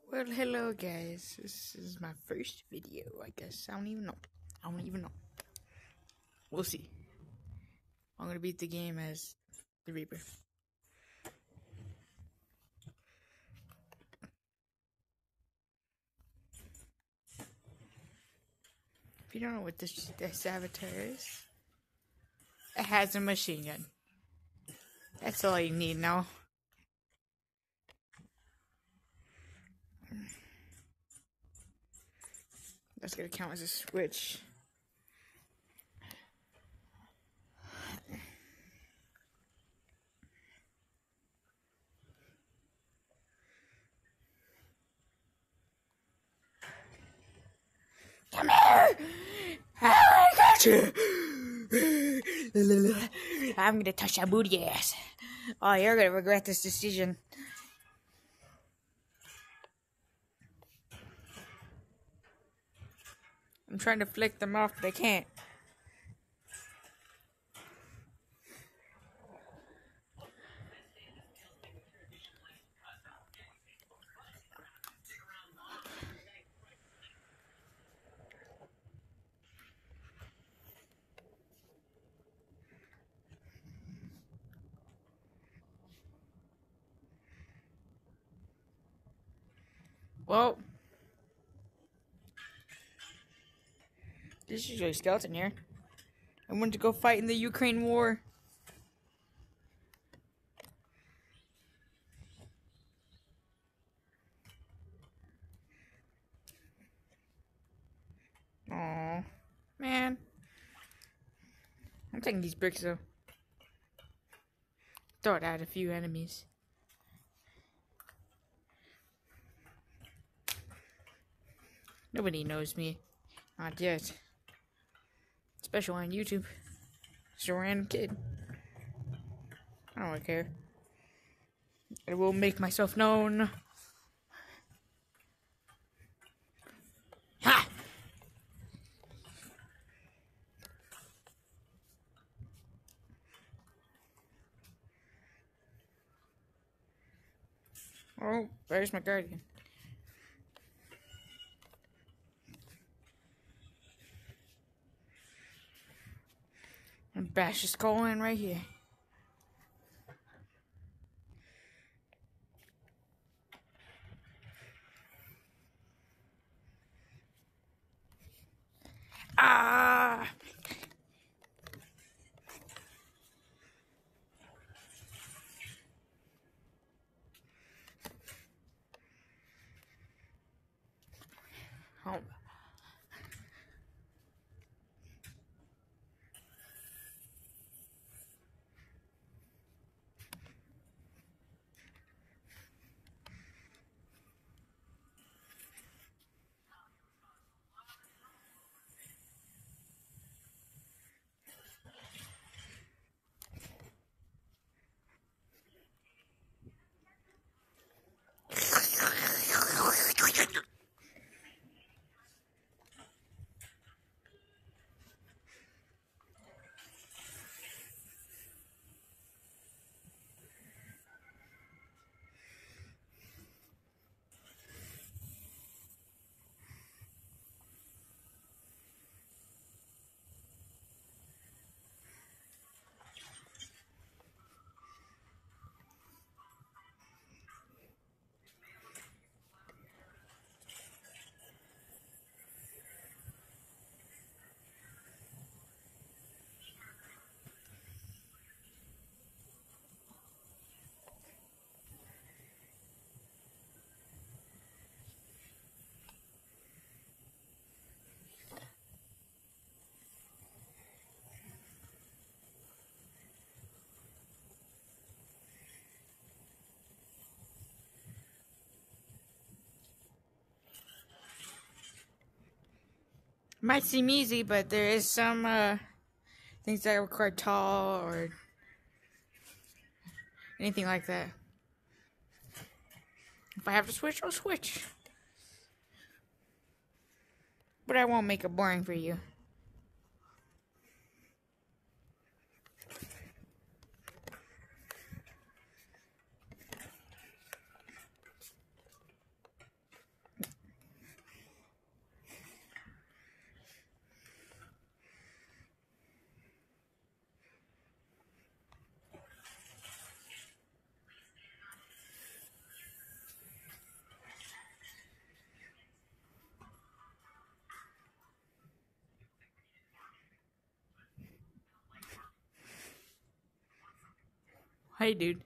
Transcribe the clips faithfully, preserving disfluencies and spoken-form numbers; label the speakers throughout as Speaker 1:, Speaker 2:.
Speaker 1: Well, hello guys. This is my first video, I guess. I don't even know. I don't even know. We'll see. I'm gonna beat the game as the Reaper. If you don't know what this, this avatar is, it has a machine gun. That's all you need now. That's gonna count as a switch. Come here! I got you! I'm gonna touch your booty ass. Oh, you're gonna regret this decision. I'm trying to flick them off, but I can't. Well, this is a skeleton here. I wanted to go fight in the Ukraine war. Aww, man. I'm taking these bricks though. Thought I had a few enemies. Nobody knows me. Not yet. Especially on YouTube. Just a random kid. I don't really care. I will make myself known. Ha! Oh, there's my guardian. And bash his skull in right here. Ah! Oh. Might seem easy, but there is some uh, things that require tall or anything like that. If I have to switch, I'll switch. But I won't make it boring for you. hey, dude.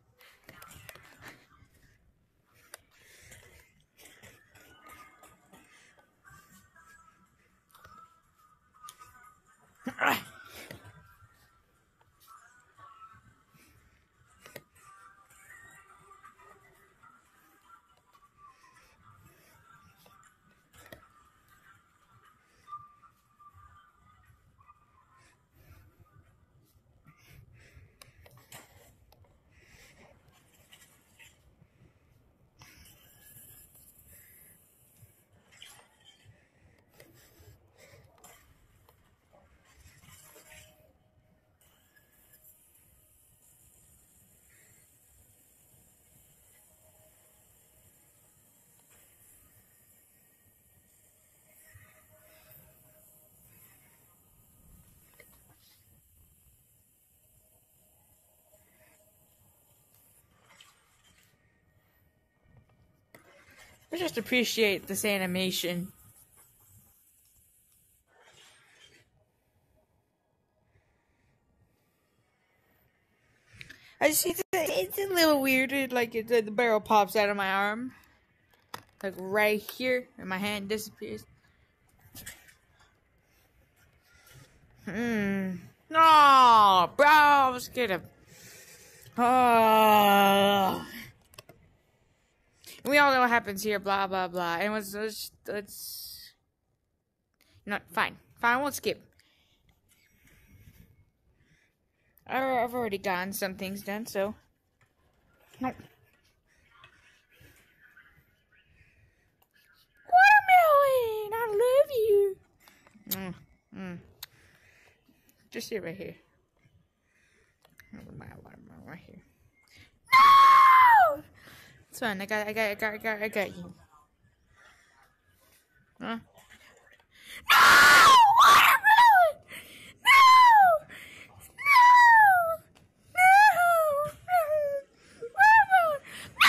Speaker 1: I just appreciate this animation. I just, it's, it's a little weird. It, like it, the barrel pops out of my arm, like right here, and my hand disappears. Hmm. No, bro, I was gonna. Oh. We all know what happens here. Blah blah blah. And let's let's, let's you know what, fine, fine. We'll skip. I've already gotten some things done, so. Nope. Watermelon, I love you. Mm, mm. Just sit right here. My watermelon right here. No! It's fine. I got, I got, I got, I got, I got you. Huh? No! Watermelon! No! No! No! Watermelon!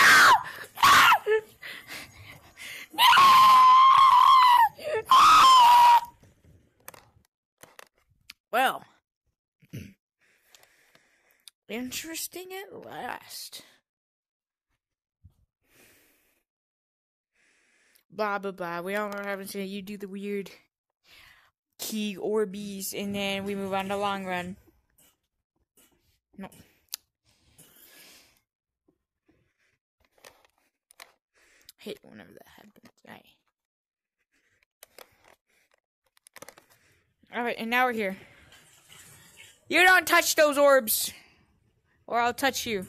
Speaker 1: No! No! Well, interesting at last. Blah blah blah. We all know what happens when you do the weird key orbies, and then we move on to long run. No. Hate whenever that happens. Right. Alright, and now we're here. You don't touch those orbs, or I'll touch you.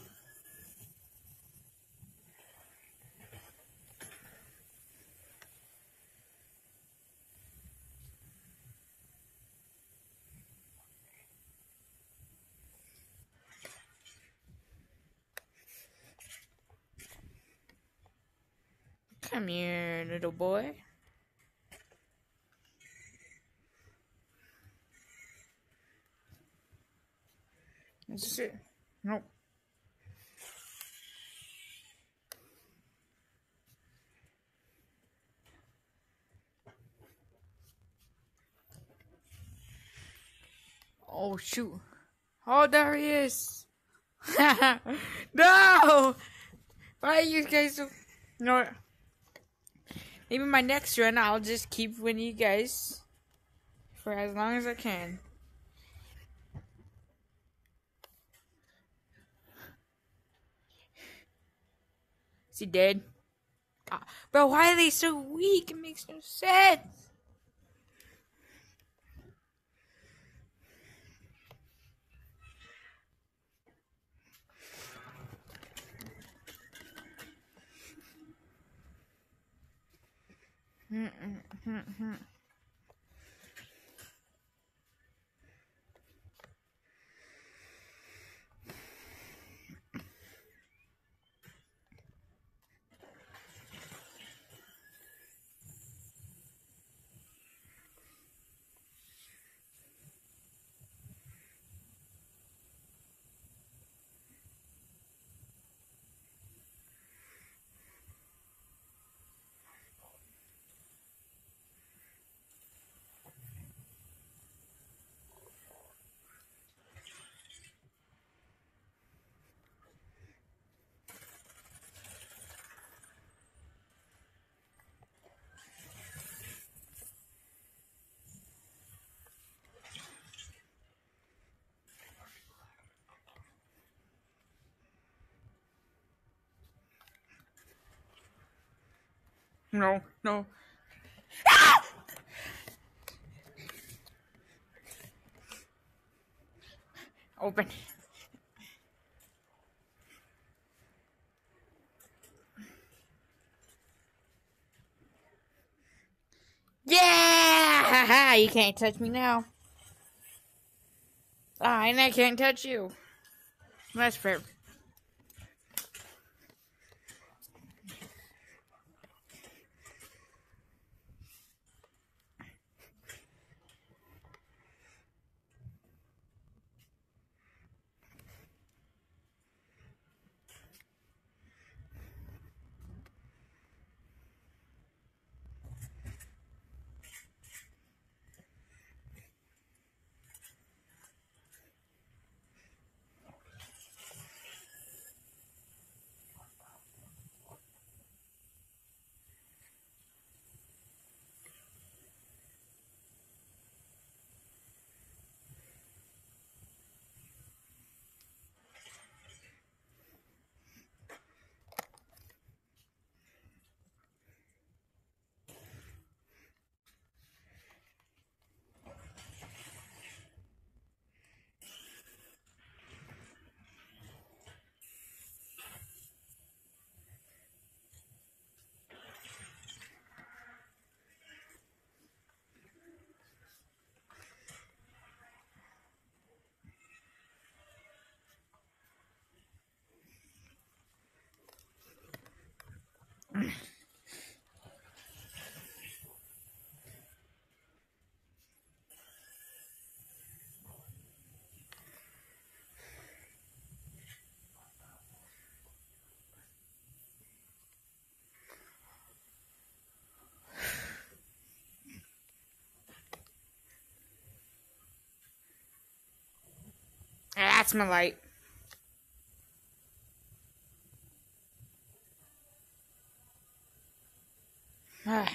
Speaker 1: Come here, little boy. This is it. Nope. Oh shoot. Oh, there he is. No! Why you guys so... You know what? Maybe my next run I'll just keep winning you guys for as long as I can. Is he dead? Ah, bro, why are they so weak? It makes no sense. Mm -mm -mm -mm. No, no. Ah! Open. Yeah! You can't touch me now. Ah, and I can't touch you. That's fair. That's my light. Ah.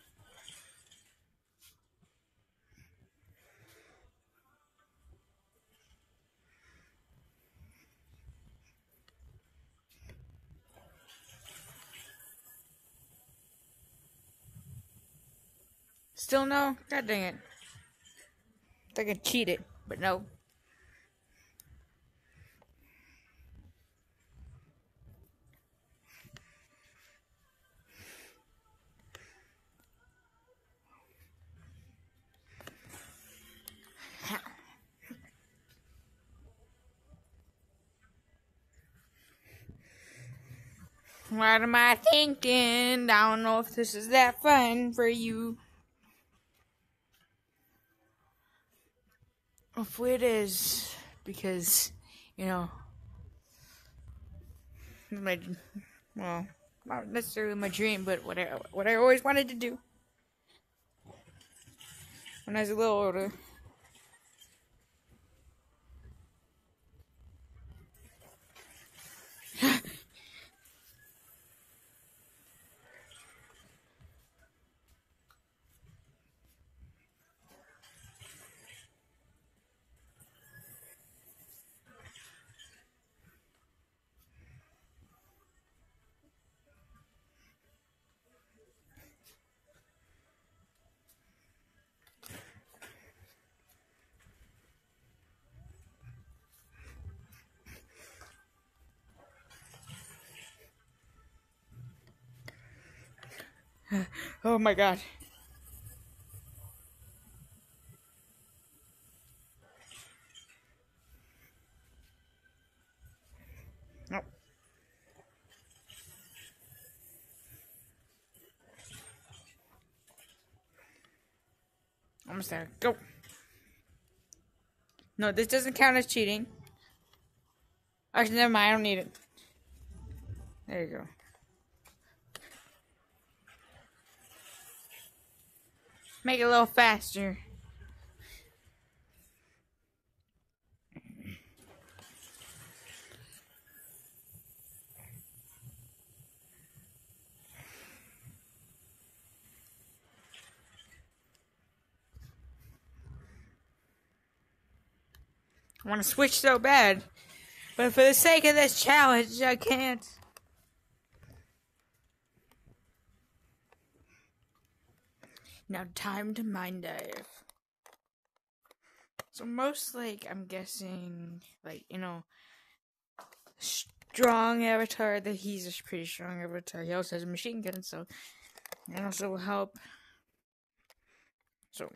Speaker 1: Still no? God dang it. I could cheat it, but no. What am I thinking? I don't know if this is that fun for you. Hopefully it is, because, you know, my, well, not necessarily my dream, but what I, what I always wanted to do when I was a little older. Oh my god. Nope. Almost there. Go. No, this doesn't count as cheating. Actually, never mind. I don't need it. There you go. Make it a little faster. I want to switch so bad, but for the sake of this challenge, I can't. Now time to mind dive. So most, like, I'm guessing, like, you know, strong avatar, that he's a pretty strong avatar. He also has a machine gun, so that also will help. So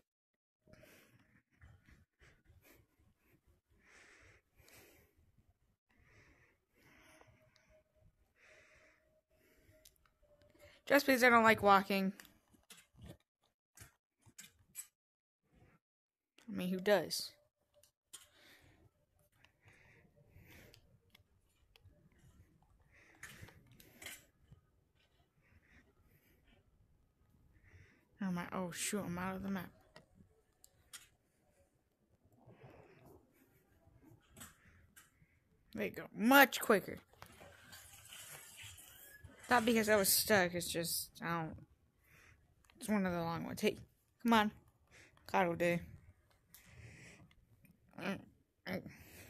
Speaker 1: just because I don't like walking. I mean, who does? Oh my! Oh shoot! I'm out of the map. There you go. Much quicker. Not because I was stuck. It's just I don't. It's one of the long ones. Hey, come on, cuddle day. Mm, mm.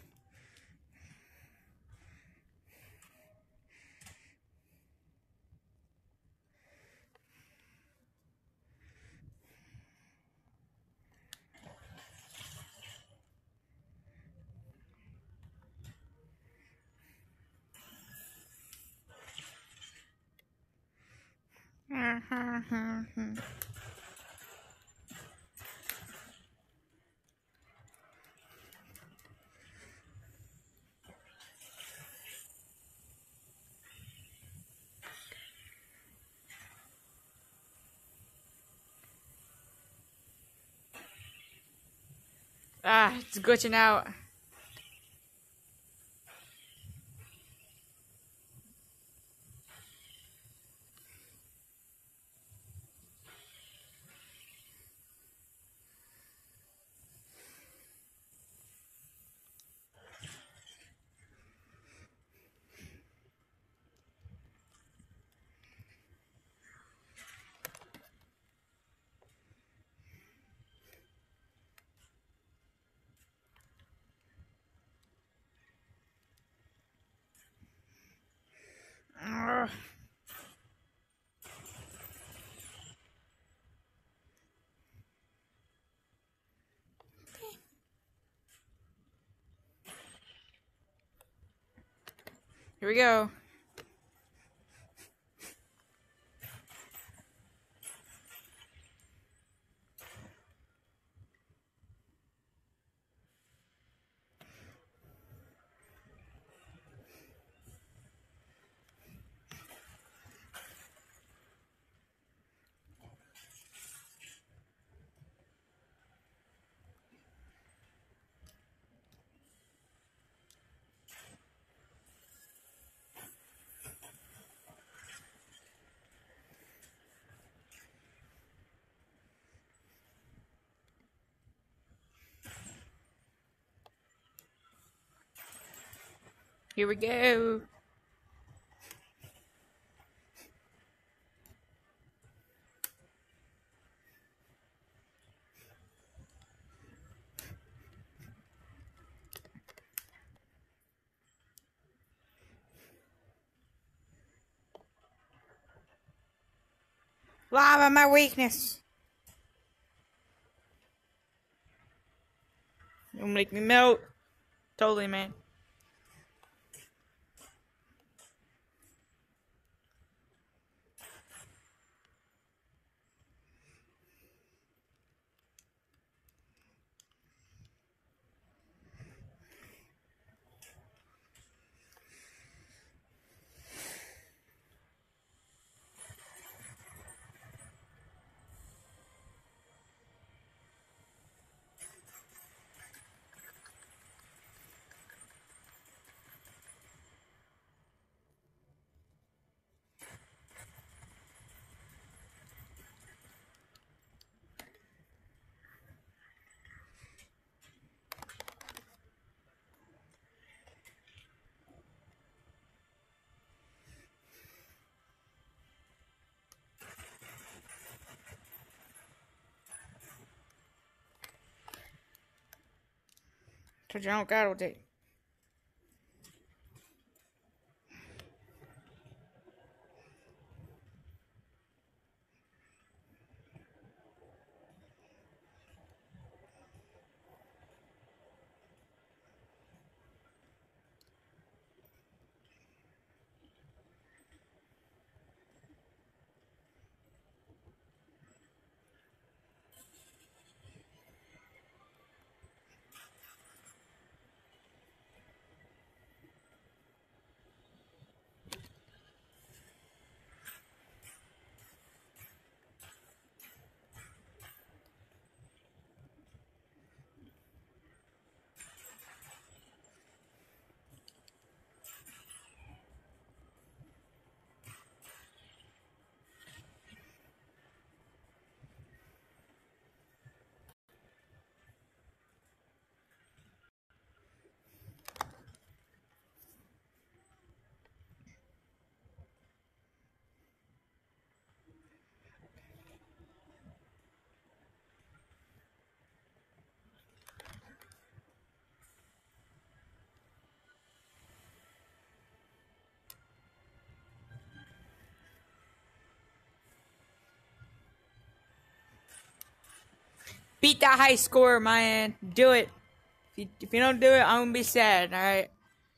Speaker 1: Ah, it's glitching out. Ugh. Here we go. Here we go. Lava, my weakness. You'll make me melt. Totally, man. Told you I don't got all day. Beat that high score, man. Do it. If you, if you don't do it, I'm gonna be sad, alright?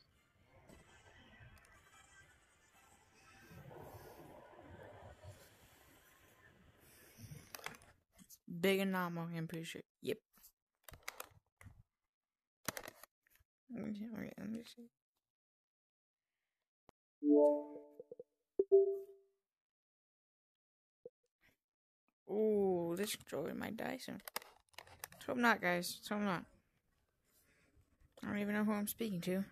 Speaker 1: Big and normal, I'm pretty sure. Yep. Alright, let me see. Ooh, this controller might die soon. Let's hope not, guys. Let's hope not. I don't even know who I'm speaking to.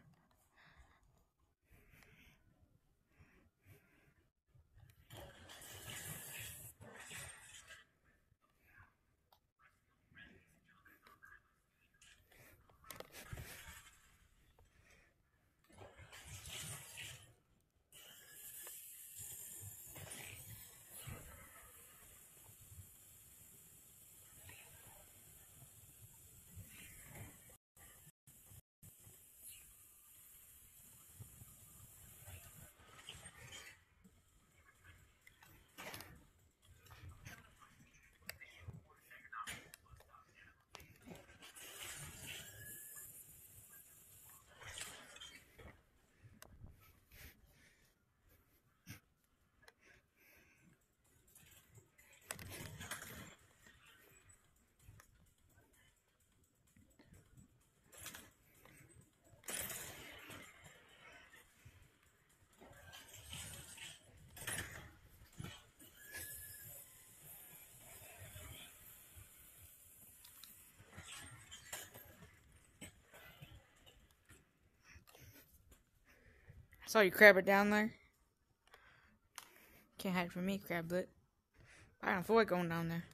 Speaker 1: I saw you crab it down there. Can't hide from me, crablet. I don't feel like going down there.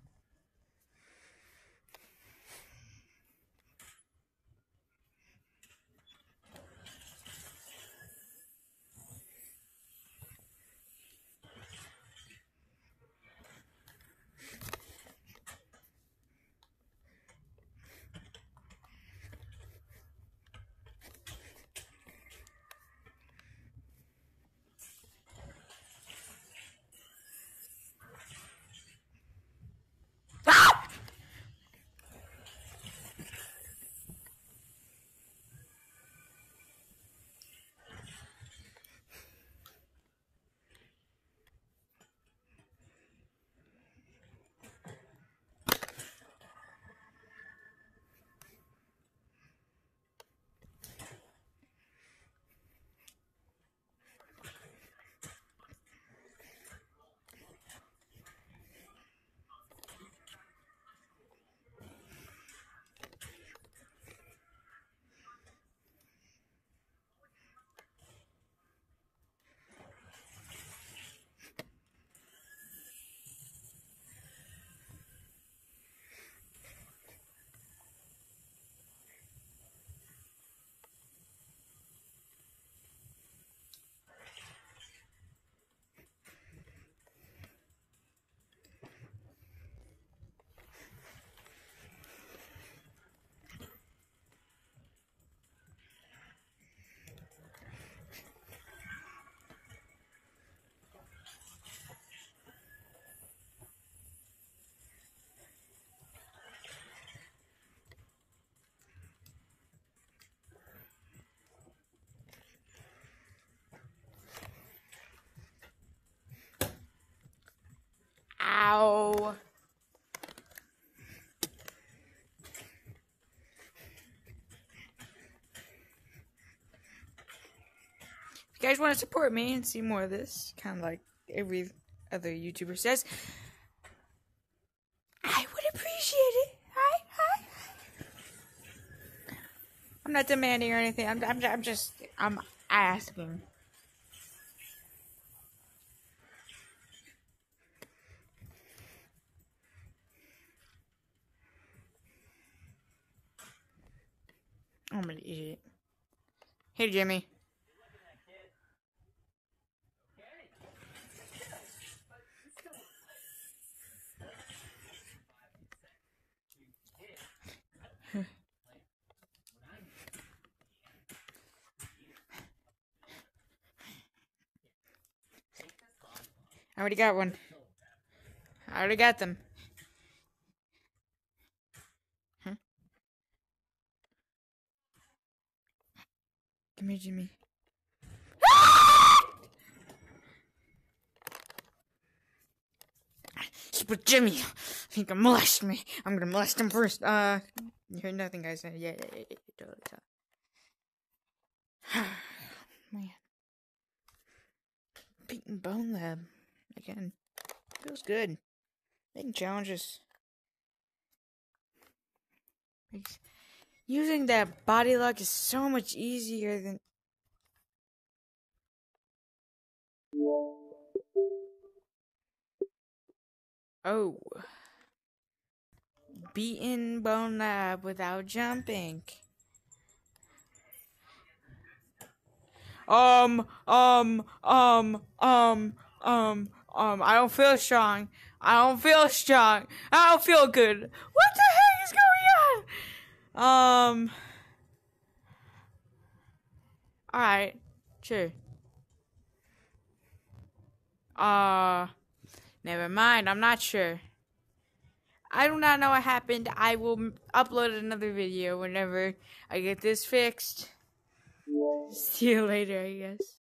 Speaker 1: Ow. If you guys want to support me and see more of this, kind of like every other YouTuber says, I would appreciate it. Hi, hi. I'm not demanding or anything. I'm, I'm, I'm just, I'm asking. I'm an idiot. Hey, Jimmy. I already got one. I already got them. Come here, Jimmy. But Jimmy, he can molest me. I'm gonna molest him first. Uh, you heard nothing, guys. Yeah, yeah, yeah, yeah, totally. Man, beating Bone Lab again. Feels good. Making challenges. Makes, using that body lock is so much easier than. Oh. Beaten Bone Lab without jumping. Um, um, um, um, um, um, I don't feel strong. I don't feel strong. I don't feel good. What the heck is going on? Um, alright, sure. Uh, never mind, I'm not sure. I do not know what happened. I will upload another video whenever I get this fixed. See you later, I guess.